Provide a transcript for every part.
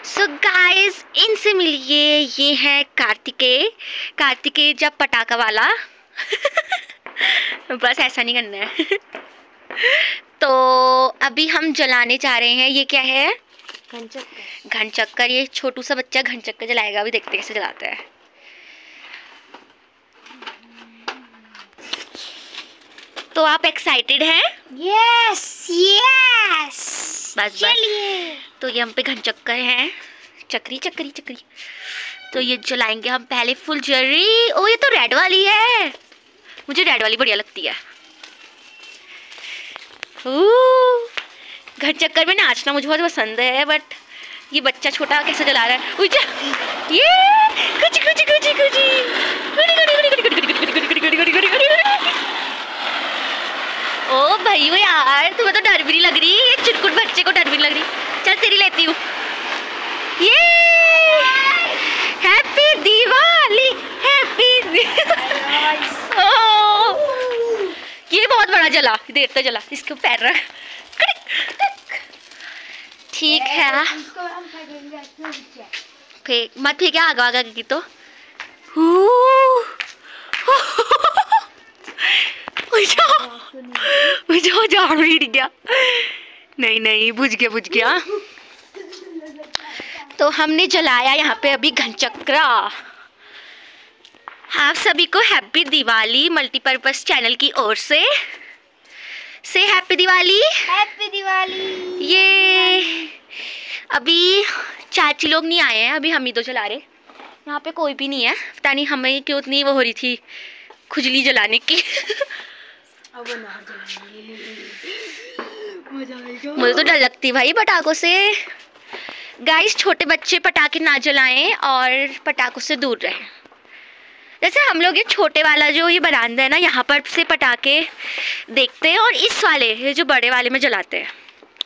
So guys, इनसे मिलिए, ये है कार्तिकेय जब पटाखा वाला। बस ऐसा नहीं करना है। तो अभी हम जलाने जा रहे हैं। ये क्या है? घन चक्कर। ये छोटू सा बच्चा घन चक्कर जलाएगा। अभी देखते हैं कैसे जलाता है। तो आप एक्साइटेड हैं? Yes yes. बस चलिए। तो ये हम पे घन चक्कर है। चक्री। तो ये जलाएंगे हम पहले फुल जरी। ओ, ये तो रेड वाली है। मुझे रेड वाली बढ़िया लगती है। घन चक्कर में नाचना मुझे बहुत पसंद है, बट ये बच्चा छोटा कैसे जला रहा है। ये ओ भाई वो यार, तुम्हें तो डर भी नहीं लग रही। ये चिरकुट बच्चे को डर भी नहीं लग रही। चल तेरी लेती हूँ। ये हैप्पी दिवाली, हैप्पी। ये बहुत बड़ा जला, देर तक जला। इसके पैर रख। ठीक है, फेंक मत, फेंके आगा की तो। मुझे जान भी नहीं गया। नहीं, बुझ गया। तो हमने जलाया यहाँ पे अभी घन चक्रा। आप सभी को हैप्पी दिवाली मल्टीपर्पस चैनल की ओर से हैप्पी दिवाली। ये अभी चाची लोग नहीं आए हैं, अभी हम ही तो जला रहे। यहाँ पे कोई भी नहीं है। पता नहीं हमें क्यों इतनी वो हो रही थी खुजली जलाने की। मुझे तो डर लगती भाई पटाखों से। गाइस, छोटे बच्चे पटाखे ना जलाएं और पटाखों से दूर रहें। जैसे हम लोग ये छोटे वाला जो ये बरामदा है ना, यहाँ पर से पटाखे देखते हैं और इस वाले ये जो बड़े वाले में जलाते हैं।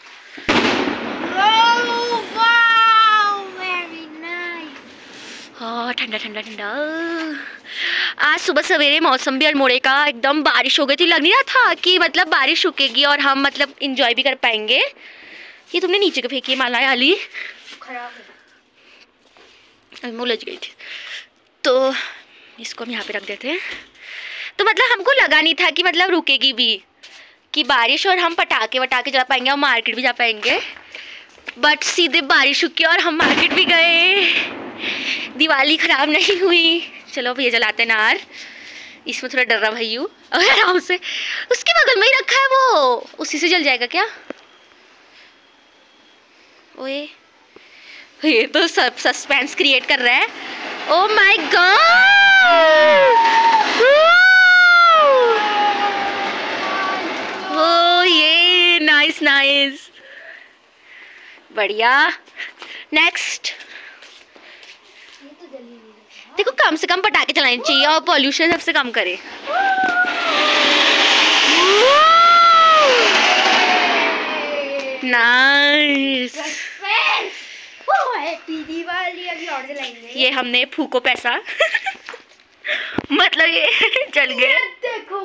हाँ, ठंडा। आज सुबह सवेरे मौसम भी अल्मोड़े का एकदम बारिश हो गई थी। लग नहीं रहा था कि मतलब बारिश रुकेगी और हम मतलब इंजॉय भी कर पाएंगे। ये तुमने नीचे को फेंकी माला आली, खराब है, मुँह लग गई थी। तो इसको हम यहाँ पे रख देते हैं। तो मतलब हमको लगा नहीं था कि मतलब रुकेगी भी कि बारिश, और हम पटाखे जला पाएंगे और मार्केट भी जा पाएंगे। बट सीधे बारिश रुकी और हम मार्केट भी गए। दिवाली खराब नहीं हुई। चलो भैया जलाते नार। इसमें थोड़ा डर रहा भैयू। आराम से, उसके बगल में ही रखा है वो, उसी से जल जाएगा क्या? ओए, ये तो सब सस्पेंस क्रिएट कर रहा है। Oh my God! ओ ये नाइस, बढ़िया। नेक्स्ट, देखो कम से कम पटाखे चलाने चाहिए और पॉल्यूशन सबसे कम करे। नाइस। हैप्पी दिवाली। अभी और जलाएंगे। ये हमने फूको पैसा। मतलब ये जल गए। देखो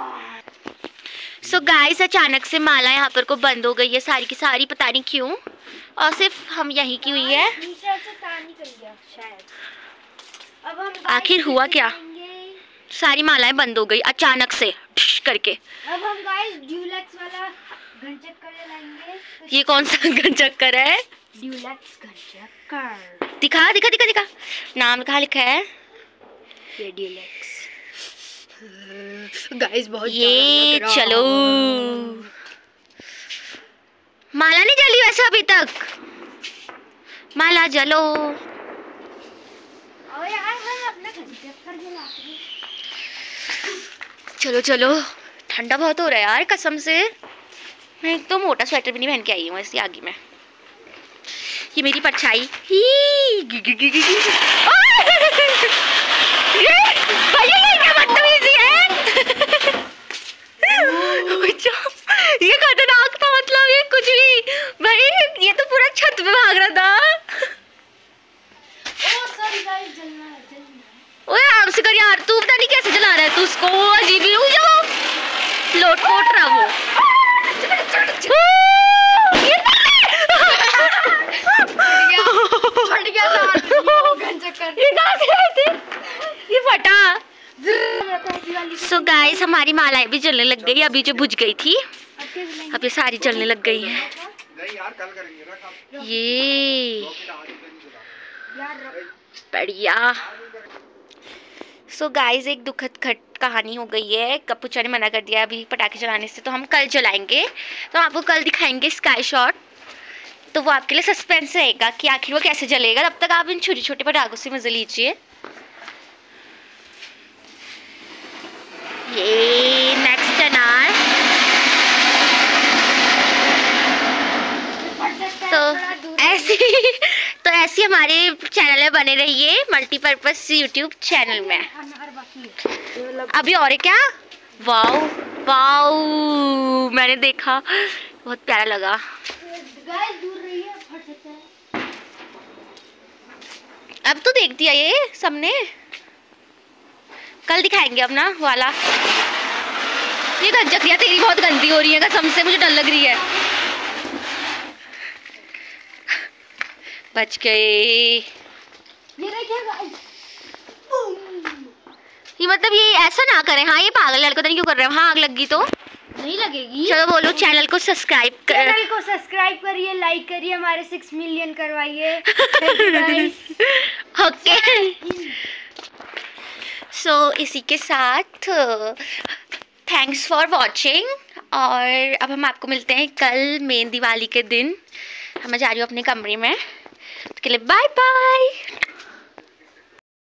सो गाइस, अचानक से माला यहाँ पर को बंद हो गई है सारी की सारी, पता नहीं क्यों, और सिर्फ हम यहीं की हुई है। अब हम आखिर हुआ क्या? सारी मालाएं बंद हो गई अचानक से करके। अब हम गाइस ड्यूलक्स वाला घन चक्कर जलाएंगे। ये कौन सा घन चक्कर है? ड्यूलक्स घन चक्कर। दिखा। नाम कहाँ लिखा है? ये ड्यूलक्स। गाइस बहुत ये चलो। माला नहीं जली वैसे अभी तक। माला जलो। यार हम अपना घन चक्कर जलाते हैं। चलो। ठंडा बहुत हो रहा है यार कसम से। मैं एक तो मोटा स्वेटर भी नहीं पहन के आई हूँ ऐसी आगे में। ये मेरी परछाई। ये खतरनाक था, मतलब ये कुछ भी भाई, ये तो पूरा छत पे भाग रहा था। ओए आराम से कर यार, तू पता नहीं कैसे जला रहा है तू उसको। अजीब ही लोट रहा वो। गाइस हमारी मालाएं भी जलने लग गई, अभी जो बुझ गई थी अब ये सारी जलने लग गई है। नहीं यार कल करेंगे। ये बढ़िया। सो गाइस एक दुखद कहानी हो गई है, कपूचा ने मना कर दिया अभी पटाखे चलाने से, तो हम कल जलाएंगे, तो आपको कल दिखाएंगे स्काई शॉट, तो वो आपके लिए सस्पेंस रहेगा कि आखिर वो कैसे जलेगा। तब तक आप इन छोटे छोटे पटाखों से मजे लीजिए। ये नेक्स्ट अनार, तो ऐसी हमारे चैनल में बने रहिए, मल्टीपर्पज यूट्यूब चैनल में। अभी और है क्या? वाओ वाओ, मैंने देखा बहुत प्यारा लगा। अब तो देख दिया ये सबने, कल दिखाएंगे अपना वाला। ये गंजकिया तेरी बहुत गंदी हो रही है कसम से, मुझे डर लग रही है। बच गए। ये मतलब ये ऐसा ना करें। हाँ ये पागल लड़का नहीं क्यों कर रहे हो। हाँ आग लगी तो नहीं लगेगी। चलो बोलो चैनल को सब्सक्राइब करिए, लाइक करिए, हमारे 6 मिलियन करवाइए। ओके सो इसी के साथ थैंक्स फॉर वॉचिंग, और अब हम आपको मिलते हैं कल मेन दिवाली के दिन। मैं जा रही हूँ अपने कमरे में, उसके लिए बाय बाय।